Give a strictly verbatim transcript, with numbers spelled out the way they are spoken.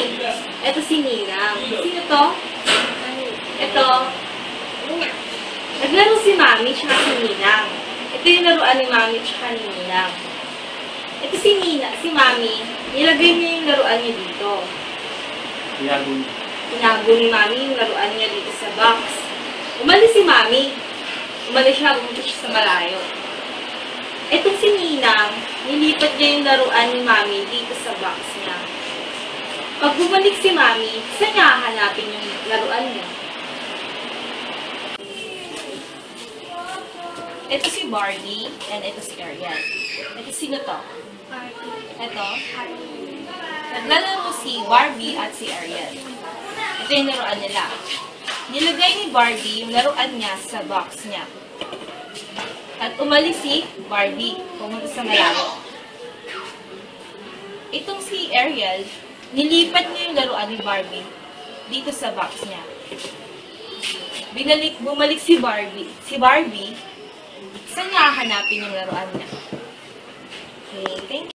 Ito si Ninang. Sino to? Ito. Naglaro si Mami tsaka si Ninang. Ito yung laruan ni Mami tsaka ni Ninang. Ito si Nina, si Mami. Nilagay niya yung laruan niya dito. Tinago niya. Tinago ni Mami yung laruan niya dito sa box. Umalis si Mami. Umalis siya, pumunta siya sa malayo. Itong si Ninang, nilipat niya yung laruan ni Mami dito sa box niya. Pag bumalik si Mami, saan niya hahanapin yung laruan niya? Ito si Barbie, and ito si Ariel. Ito sino to? Ito? Naglalaro si Barbie at si Ariel. Ito yung laruan nila. Nilagay ni Barbie yung laruan niya sa box niya. At umalis si Barbie, pumunta sa malayo. Itong si Ariel, nilipat niya yung laruan ni Barbie dito sa box niya. Binalik, bumalik si Barbie. Si Barbie, saan niya hahanapin yung laruan niya? Okay, thank you.